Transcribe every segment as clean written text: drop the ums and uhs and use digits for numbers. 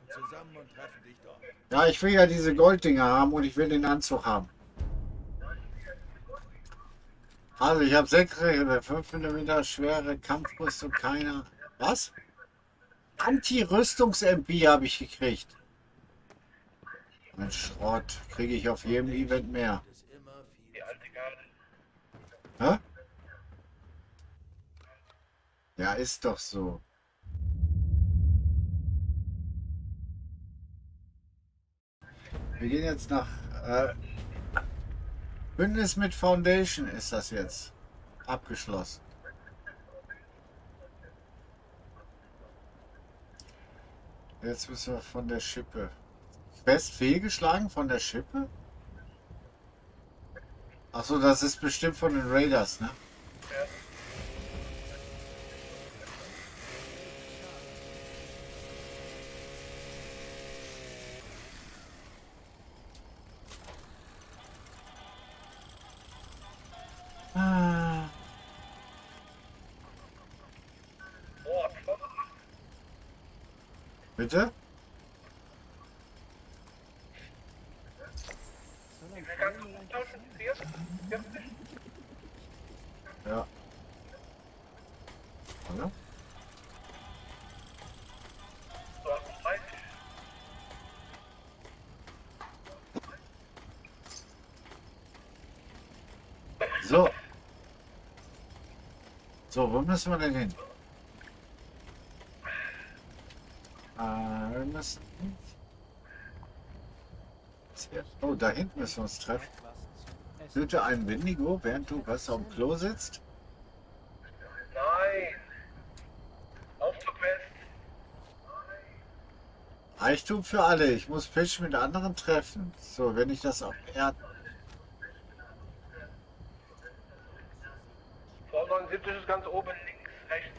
zusammen und treffen dich dort. Ja, ich will ja diese Golddinger haben und ich will den Anzug haben. Also ich habe 6 5 mm schwere Kampfrüstung, keiner. Was? Anti-Rüstungs-MP habe ich gekriegt. Ein Schrott. Kriege ich auf jedem Event mehr. Gibt es immer viel Die zu alte Garde. Hä? Ja, ist doch so. Wir gehen jetzt nach Bündnis mit Foundation ist das jetzt abgeschlossen. Jetzt müssen wir von der Schippe. Best fehlgeschlagen von der Schippe? Achso, das ist bestimmt von den Raiders, ne? Ja. Ah, Oh, bitte? kannst du umtauschen? 40? Ja. Oder? So 38. So. So, wo müssen wir denn hin? Wir müssen... Oh, da hinten müssen wir uns treffen. Töte einen Wendigo, während du was auf dem Klo sitzt. Nein. Aufzugquest. Reichtum für alle. Ich muss Pitch mit anderen treffen. So, wenn ich das auf Erd... Vor 79 ist ganz oben links, rechts.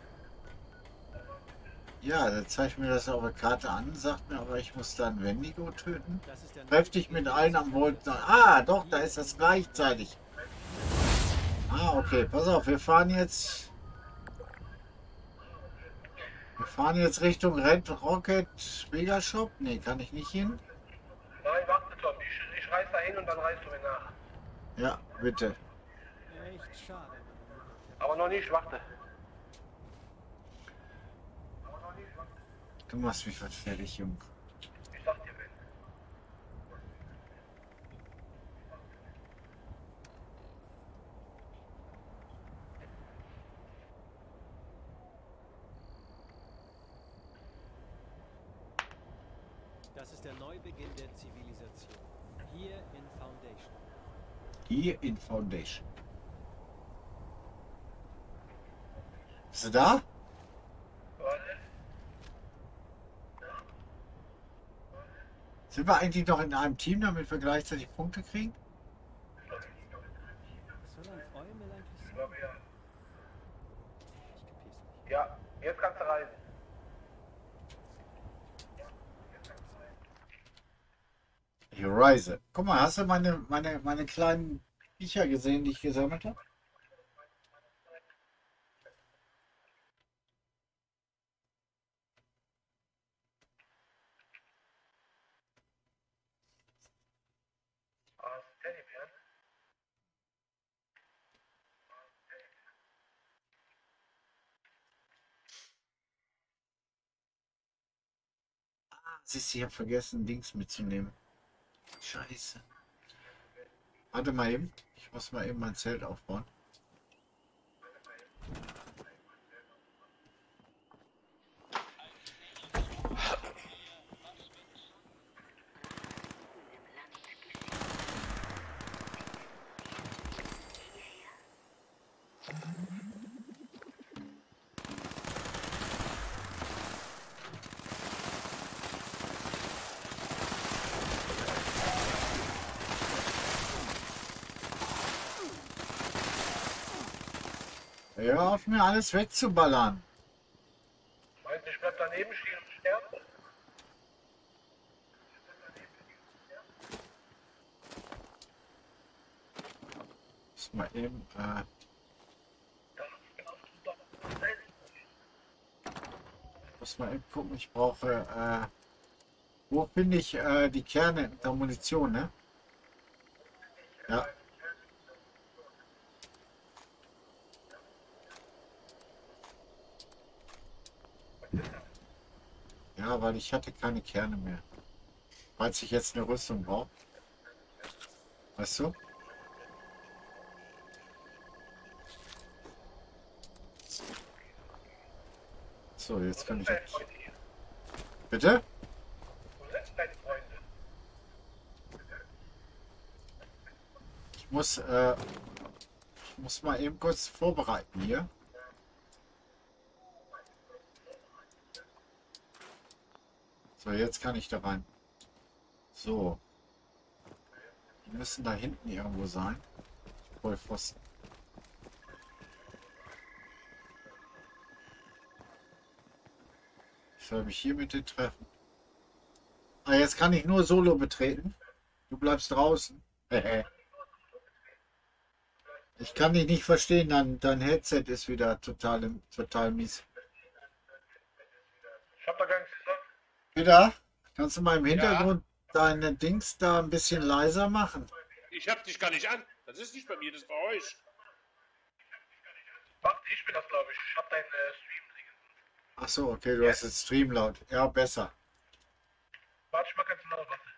Ja, der zeigt mir das auf der Karte an, sagt mir aber, ich muss dann Wendigo töten. Treff dich mit allen am Volten. Ah, doch, da ist das gleichzeitig. Ah, okay, pass auf, wir fahren jetzt... Wir fahren jetzt Richtung Red Rocket Megashop. Nee, kann ich nicht hin. Nein, warte Tom, ich reiß da hin und dann reißt du mir nach. Ja, bitte. Echt schade. Aber noch nicht, warte. Du machst mich was fertig, Jung. Ich sag dir, wenn. Das ist der Neubeginn der Zivilisation. Hier in Foundation. Hier in Foundation. Bist du da? Warte. Sind wir eigentlich noch in einem Team, damit wir gleichzeitig Punkte kriegen? Was soll ein Eumel eigentlich Ich sein? glaube ja. Ich kapier's nicht. Ja, jetzt kannst du reisen. Ich reise. Guck mal, hast du meine kleinen Viecher gesehen, die ich gesammelt habe? Ah, Teddybären. Siehst du, ich habe vergessen, Dings mitzunehmen. Scheiße. Warte mal eben. Ich muss mal eben mein Zelt aufbauen. Hör auf mir alles wegzuballern. Meinst du, ich bleib daneben stehen und sterben? Muss mal eben, muss mal eben gucken, ich brauche Wo finde ich die Kerne der Munition, ne? Ja. Ja, weil ich hatte keine Kerne mehr. Falls ich jetzt eine Rüstung brauche. Weißt du? So, jetzt kann ich. Deine Freunde hier. Bitte? Wo sind deine Freunde? Ich muss mal eben kurz vorbereiten hier. So, jetzt kann ich da rein. So. Die müssen da hinten irgendwo sein. Voll Pfosten. Ich soll mich hier mit dir treffen. Ah, jetzt kann ich nur Solo betreten. Du bleibst draußen. Ich kann dich nicht verstehen, dein Headset ist wieder total mies. Ich hab da gar nichts gesagt. Peter, kannst du mal im Hintergrund deine Dings da ein bisschen leiser machen? Ich hab dich gar nicht an. Das ist nicht bei mir, das ist bei euch. Warte, ich bin das, glaube ich. Ich hab deinen Stream gesehen. Ach so, okay, du hast jetzt Stream laut. Ja, besser. Warte, ich mach ganz laut, warte.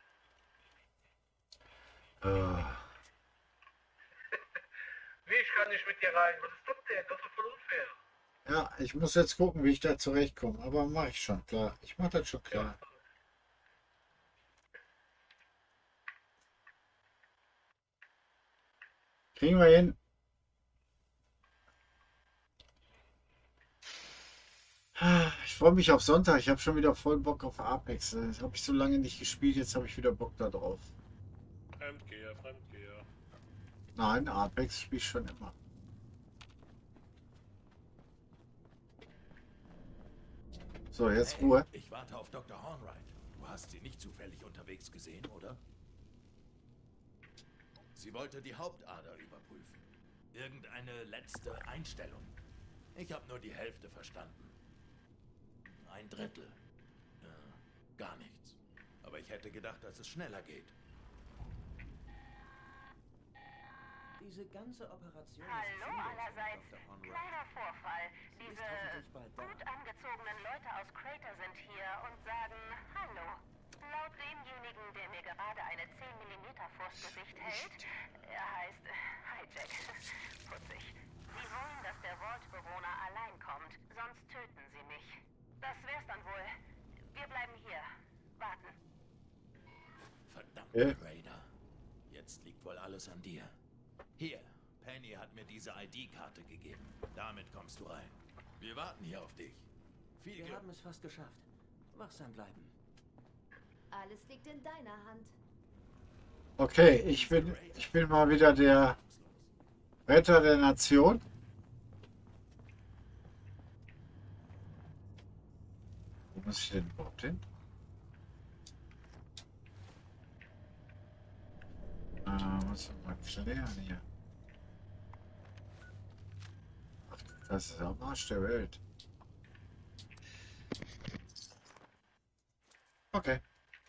Wie, ich kann nicht mit dir rein. Was ist das denn? Das ist doch voll unfair. Ja, ich muss jetzt gucken, wie ich da zurechtkomme. Aber mache ich schon, klar. Ich mache das schon klar. Kriegen wir hin. Ich freue mich auf Sonntag. Ich habe schon wieder voll Bock auf Apex. Das habe ich so lange nicht gespielt. Jetzt habe ich wieder Bock da drauf. Fremdgeher, Fremdgeher. Nein, Apex spiele ich schon immer. So, jetzt Ruhe. Ich warte auf Dr. Hornwright. Du hast sie nicht zufällig unterwegs gesehen, oder? Sie wollte die Hauptader überprüfen. Irgendeine letzte Einstellung. Ich habe nur die Hälfte verstanden. Ein Drittel. Gar nichts. Aber ich hätte gedacht, dass es schneller geht. Diese ganze Operation Hallo ist allerseits. Dr. Hornwright. Kleiner Vorfall. Sie ist Diese hoffentlich bald da. gut angezogenen Leute aus Crater sind hier und sagen Hallo. Laut demjenigen, der mir gerade eine 10 mm vors Gesicht hält, er heißt Hijack. Putzig. Sie wollen, dass der Vault-Bewohner allein kommt, sonst töten sie mich. Das wär's dann wohl. Wir bleiben hier. Warten. Verdammt, Ja. Raider. Jetzt liegt wohl alles an dir. Hier, Penny hat mir diese ID-Karte gegeben. Damit kommst du rein. Wir warten hier auf dich. Viel Wir Glück. haben es fast geschafft. Wachsam bleiben. Alles liegt in deiner Hand. Okay, ich bin mal wieder der Retter der Nation. Wo muss ich denn überhaupt hin? Muss ich mal klären hier. Ach, das ist am Arsch der Welt. Okay.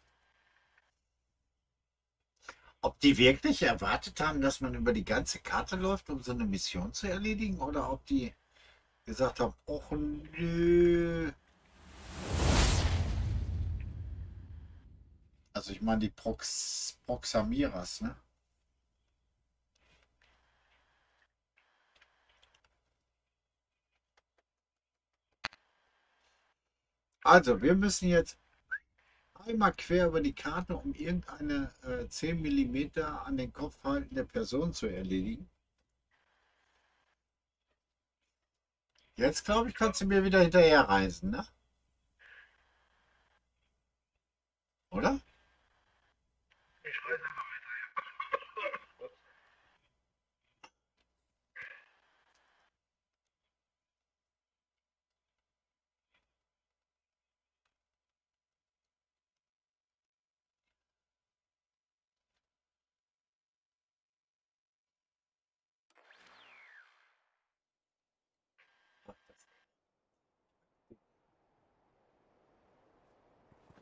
Ob die wirklich erwartet haben, dass man über die ganze Karte läuft, um so eine Mission zu erledigen, oder ob die gesagt haben, och nö. Also ich meine die Proxamiras, ne? Also wir müssen jetzt einmal quer über die Karte, um irgendeine 10 Millimeter an den Kopf haltende Person zu erledigen. Jetzt glaube ich, kannst du mir wieder hinterher reisen, ne? Oder? Ich reise einfach weiter.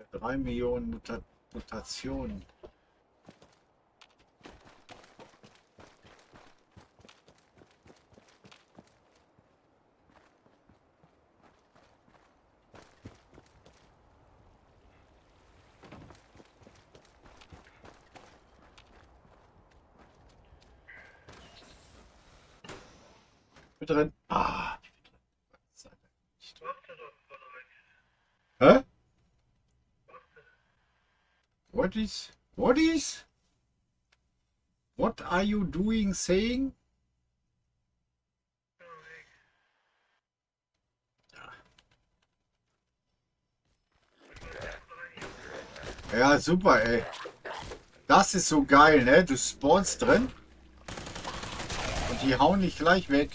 3 Millionen Mutationen. Mit drin. Ah. Hä? What are you doing saying? Ja, super, ey. Das ist so geil, ne? Du spawnst drin und die hauen dich gleich weg.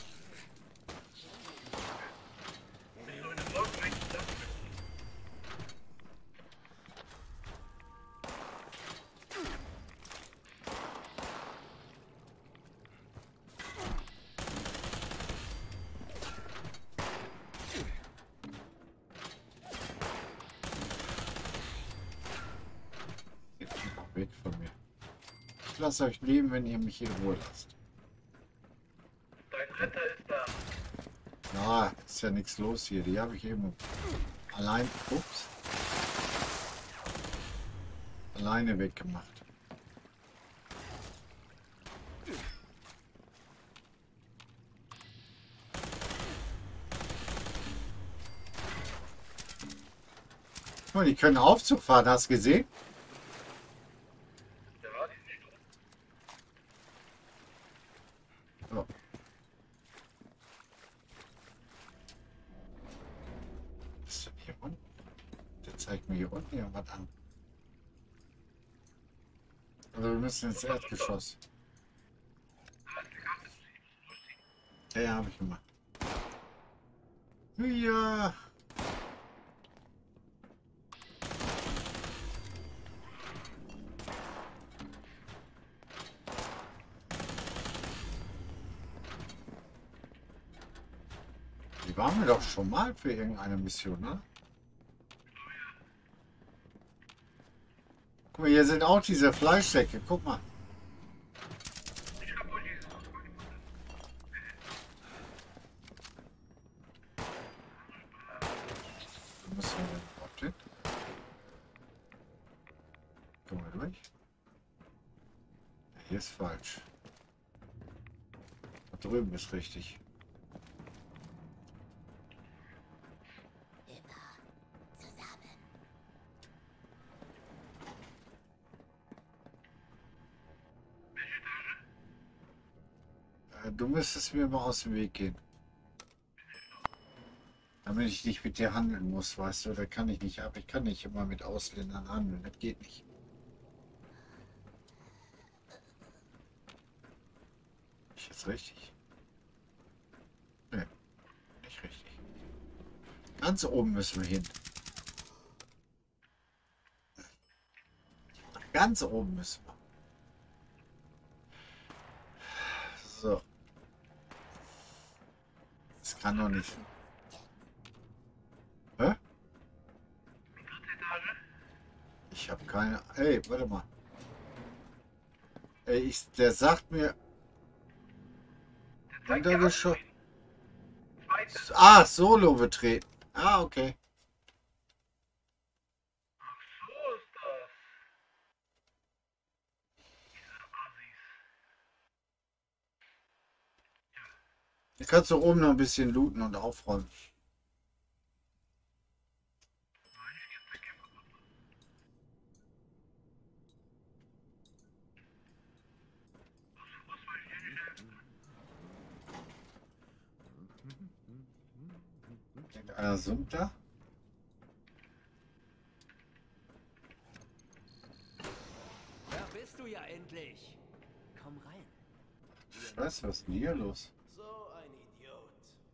Weg von mir. Ich lasse euch leben, wenn ihr mich in Ruhe lasst. Dein Retter ist da. Ja, ist ja nichts los hier. Die habe ich eben allein, ups, alleine weggemacht. Oh, die können Aufzug fahren, hast du gesehen? Ja, die sind tot. So. Was ist denn hier unten? Der zeigt mir hier unten irgendwas an. Also wir müssen ins Erdgeschoss. Ja, habe ich gemacht. Ja. Die waren wir doch schon mal für irgendeine Mission, ne? Guck mal, hier sind auch diese Fleischsäcke. Guck mal. Ich hab wohl dieses. Wo müssen wir denn überhaupt hin? Gehen wir durch. Hier ist falsch. Da drüben ist richtig. Du müsstest mir mal aus dem Weg gehen. Damit ich nicht mit dir handeln muss, weißt du, da kann ich nicht ab. Ich kann nicht immer mit Ausländern handeln, das geht nicht. Ist jetzt richtig? Nee, nicht richtig. Ganz oben müssen wir hin. Ganz oben müssen wir. So. Das kann doch nicht. Hä? Ich habe keine. Ey, warte mal. Ey, der sagt mir. Untergeschoss. Ah, Solo betreten. Ah, okay. So ist das. Du kannst doch oben noch ein bisschen looten und aufräumen. Einer summt da? Da bist du ja endlich. Komm rein. Was ist denn hier los? So ein Idiot.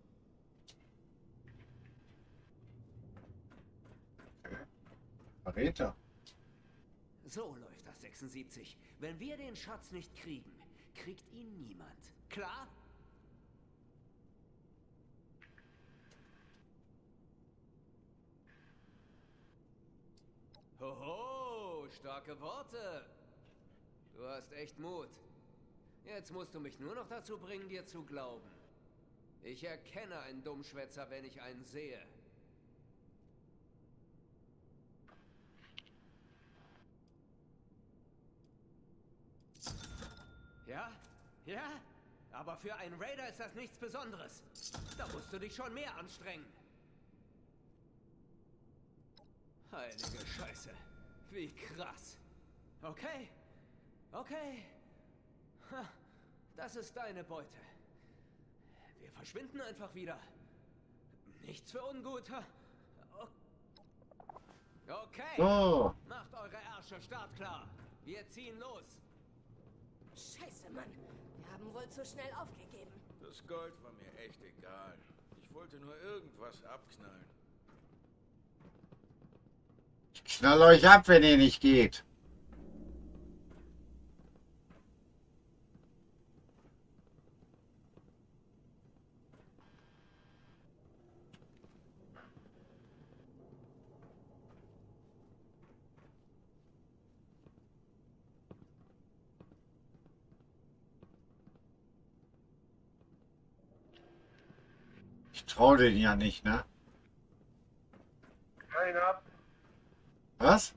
Verräter. So läuft das 76. Wenn wir den Schatz nicht kriegen, kriegt ihn niemand. Klar? Hoho, starke Worte. Du hast echt Mut. Jetzt musst du mich nur noch dazu bringen, dir zu glauben. Ich erkenne einen Dummschwätzer, wenn ich einen sehe. Ja? Ja? Aber für einen Raider ist das nichts Besonderes. Da musst du dich schon mehr anstrengen. Heilige Scheiße. Wie krass. Okay. Okay. Ha, das ist deine Beute. Wir verschwinden einfach wieder. Nichts für ungut. Ha? Okay. Oh. Macht eure Ärsche startklar. Wir ziehen los. Scheiße, Mann. Wir haben wohl zu schnell aufgegeben. Das Gold war mir echt egal. Ich wollte nur irgendwas abknallen. Ich knall euch ab, wenn ihr nicht geht. Ich traue den ja nicht, ne? Keiner. Was?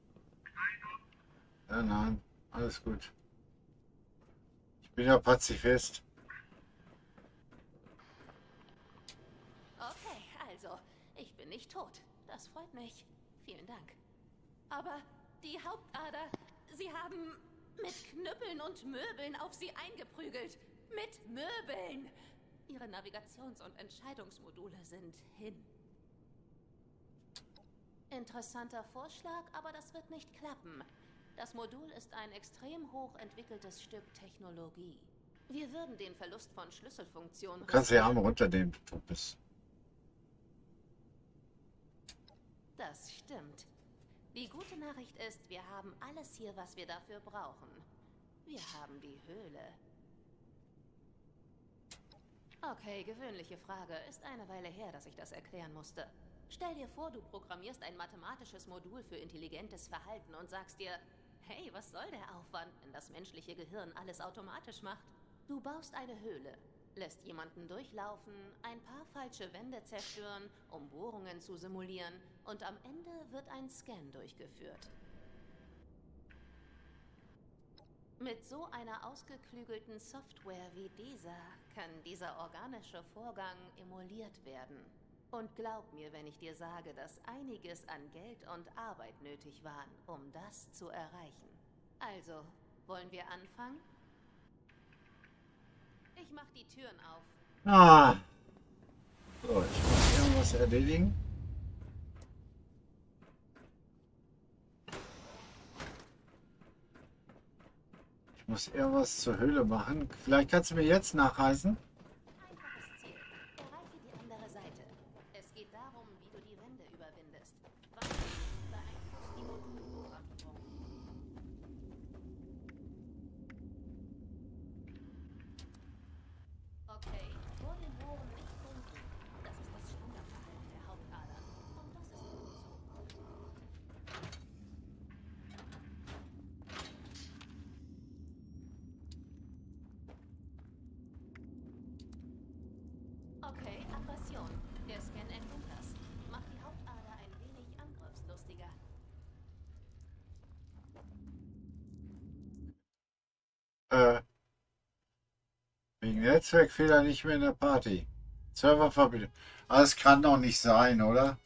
Ja, nein, alles gut. Ich bin ja Pazifist. Okay, also, ich bin nicht tot. Das freut mich. Vielen Dank. Aber die Hauptader, sie haben mit Knüppeln und Möbeln auf sie eingeprügelt. Mit Möbeln! Ihre Navigations- und Entscheidungsmodule sind hin. Interessanter Vorschlag, aber das wird nicht klappen. Das Modul ist ein extrem hochentwickeltes Stück Technologie. Wir würden den Verlust von Schlüsselfunktionen... Du kannst die Arme runternehmen, du tot bist. Das stimmt. Die gute Nachricht ist, wir haben alles hier, was wir dafür brauchen. Wir haben die Höhle. Okay, gewöhnliche Frage. Ist eine Weile her, dass ich das erklären musste. Stell dir vor, du programmierst ein mathematisches Modul für intelligentes Verhalten und sagst dir, hey, was soll der Aufwand, wenn das menschliche Gehirn alles automatisch macht? Du baust eine Höhle, lässt jemanden durchlaufen, ein paar falsche Wände zerstören, um Bohrungen zu simulieren und am Ende wird ein Scan durchgeführt. Mit so einer ausgeklügelten Software wie dieser kann dieser organische Vorgang emuliert werden. Und glaub mir, wenn ich dir sage, dass einiges an Geld und Arbeit nötig waren, um das zu erreichen. Also, wollen wir anfangen? Ich mach die Türen auf. Ah. So, ich muss irgendwas erledigen. Ich muss irgendwas zur Höhle machen. Vielleicht kannst du mir jetzt nachreisen. Einfaches Ziel. Erreiche die andere Seite. Es geht darum, wie du die Wände überwindest. Was beeinflusst die Modulprogrammierung? Okay, vor den Rohren nicht funken. Das ist das Standardverhalten der Hauptader. Und das ist gut so. Okay, Aggression. Der Scan erkennt das. Macht die Hauptader ein wenig angriffslustiger. Wegen Netzwerkfehler nicht mehr in der Party. Serververbindung. Aber das kann doch nicht sein, oder?